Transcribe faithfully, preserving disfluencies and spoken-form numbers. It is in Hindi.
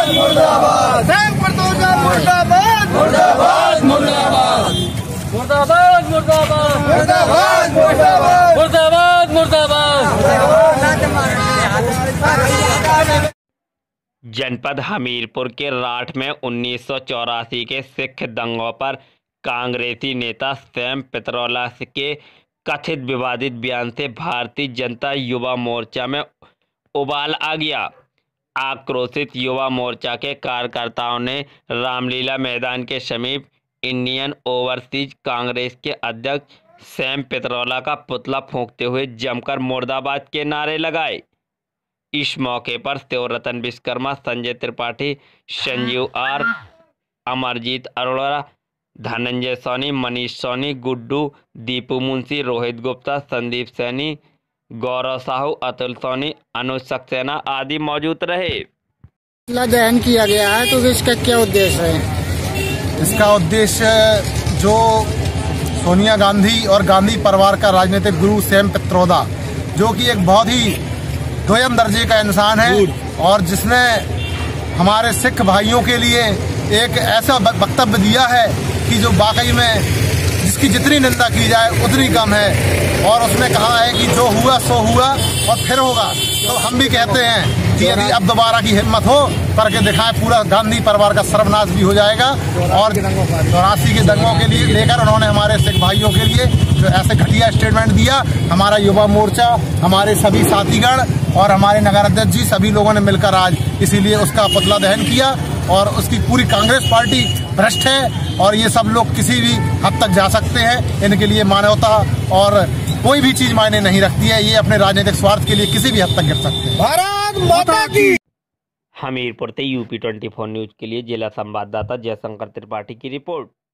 मुर्दाबाद मुर्दाबाद सैम प्रतोजा मुर्दाबाद मुर्दाबाद मुर्दाबाद मुर्दाबाद मुर्दाबाद मुर्दाबाद मुर्दाबाद मुर्दाबाद मुर्दाबाद। जनपद हमीरपुर के राठ में उन्नीस सौ चौरासी के सिख दंगों पर कांग्रेसी नेता सैम पित्रोदा के कथित विवादित बयान से भारतीय जनता युवा मोर्चा में उबाल आ गया। आक्रोशित युवा मोर्चा के कार्यकर्ताओं ने रामलीला मैदान के समीप इंडियन ओवरसीज कांग्रेस के अध्यक्ष सैम पित्रोदा का पुतला फूंकते हुए जमकर मुर्दाबाद के नारे लगाए। इस मौके पर शिवरतन विश्वकर्मा, संजय त्रिपाठी, संजीव आर, अमरजीत अरोड़ा, धनंजय सोनी, मनीष सोनी, गुड्डू, दीपू मुंशी, रोहित गुप्ता, संदीप सैनी, गौरव साहू, अतुल सोनी, अनुज सक्सेना आदि मौजूद रहे। दहन किया गया है तो इसका क्या उद्देश्य है? इसका उद्देश्य जो सोनिया गांधी और गांधी परिवार का राजनीतिक गुरु सैम पित्रोदा, जो कि एक बहुत ही दोयम दर्जे का इंसान है और जिसने हमारे सिख भाइयों के लिए एक ऐसा वक्तव्य दिया है कि जो वाकई में जिसकी जितनी निंदा की जाए उतनी कम है। और उसने कहा है कि जो हुआ सो हुआ और फिर होगा। तो हम भी कहते हैं कि यदि अब दोबारा की हिम्मत हो करके दिखाएं, पूरा गांधी परिवार का सर्वनाश भी हो जाएगा। और चौरासी के दंगों के लिए लेकर उन्होंने हमारे सिख भाइयों के लिए जो ऐसे घटिया स्टेटमेंट दिया, हमारा युवा मोर्चा, हमारे सभी साथीगण और हमारे नगर अध्यक्ष जी सभी लोगों ने मिलकर आज इसीलिए उसका पुतला दहन किया। और उसकी पूरी कांग्रेस पार्टी भ्रष्ट है और ये सब लोग किसी भी हद तक जा सकते हैं। इनके लिए मानवता और कोई भी चीज मायने नहीं रखती है। ये अपने राजनीतिक स्वार्थ के लिए किसी भी हद तक गिर सकते हैं। भारत माता की। हमीरपुर से यूपी चौबीस न्यूज के लिए जिला संवाददाता जयशंकर त्रिपाठी की रिपोर्ट।